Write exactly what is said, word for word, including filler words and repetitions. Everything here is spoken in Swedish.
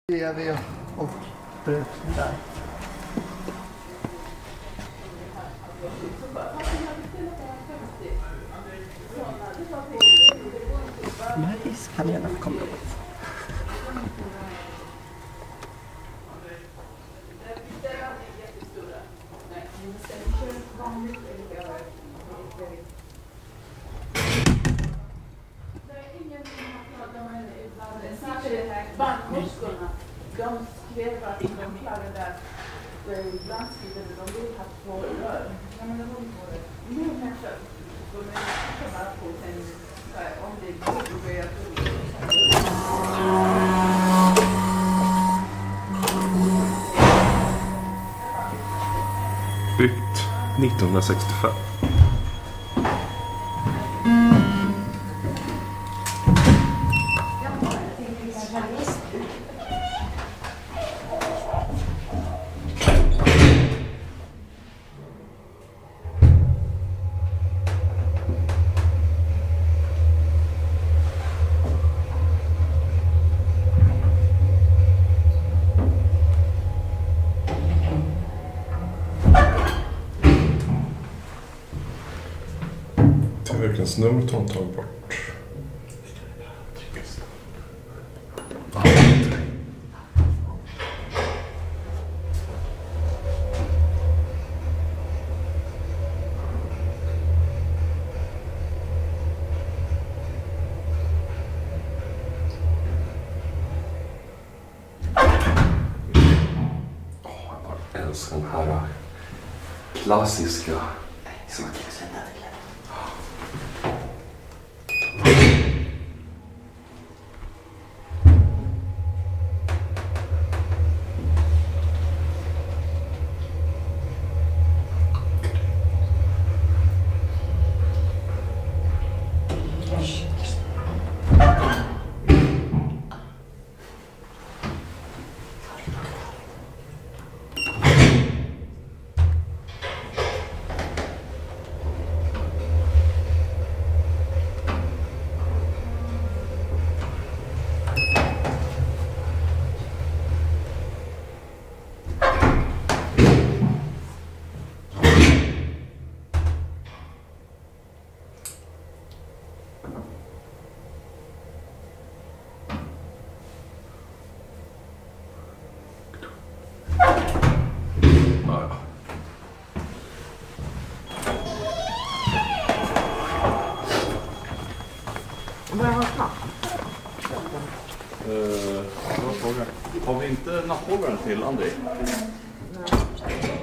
T V och bröten där. Majskanelen kommer upp. Barnmorskorna, de skrev att de klarade där landskrivet, de vill ha två rör. Ja, men de har två rör. Nu kanske de är bara på sen, om det går att börja Byggt nittonhundrasextiofem. Vilken snurr tar tag bort. Jag älskar den här klassiska Uh, har vi inte natthållaren till André? Nej.